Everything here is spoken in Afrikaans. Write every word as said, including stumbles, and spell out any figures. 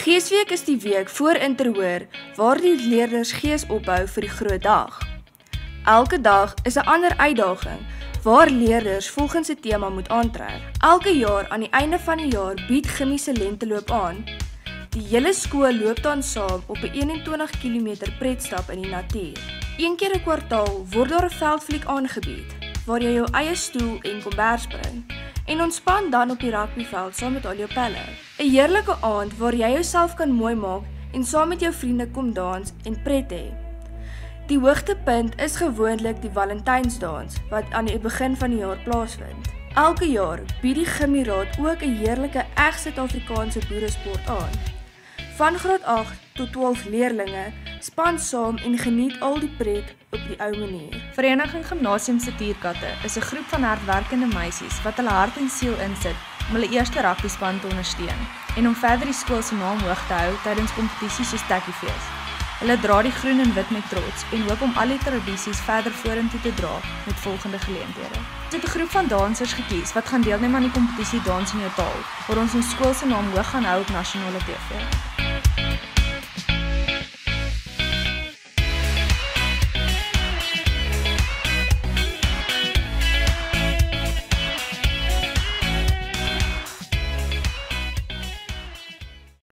Geesweek is die week voor Interhoor waar die leerders gees ophou vir die groot dag. Elke dag is 'n ander uitdaging waar leerders volgens 'n tema moet aantrek. Elke jaar aan die einde van die jaar bied Gimmie se lenteloop aan. Die hele skool loop dan saam op 'n eenentwintig kilometer pretstap in die natuur. Een keer 'n kwartaal word daar 'n veldfliek aangebied waar jy jou eie stoel en kombers bring en ontspan dan op die rugbyveld saam met al jou pelle. 'n Heerlike aand waar jy jouself kan mooi maak en saam met jou vriende kom dans en pret hê. Die hoogtepunt is gewoonlik die Valentynsdans wat aan die begin van die jaar plaasvind. Elke jaar bied die Gimmieraad ook 'n heerlike eg Suid-Afrikaanse boeresport aan. Van graad agt tot twaalf leerlinge span saam en geniet al die pret op die ou manier. Vereniging Gimnasium se Tierkatte is 'n groep van hardwerkende meisies wat hulle hart en siel insit om hulle eerste rugbyspan te ondersteun en om verder die skool se naam hoog te hou tydens kompetisies soos Tekkiefees. Hulle dra die groen en wit met trots en hoop om al die tradisies verder vorentoe te dra met volgende geleenthede. Ons het 'n groep van dansers gekies wat gaan deelneem aan die kompetisie Dans in jou taal, waar ons ons skool se naam hoog gaan hou op nasionale T V.